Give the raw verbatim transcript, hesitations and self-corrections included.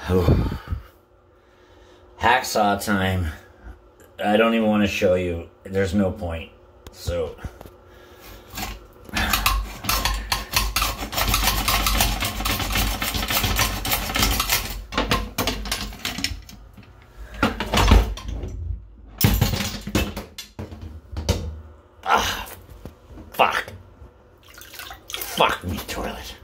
Hacksaw time. I don't even want to show you. There's no point. So. Ah. Fuck. Fuck me, toilet.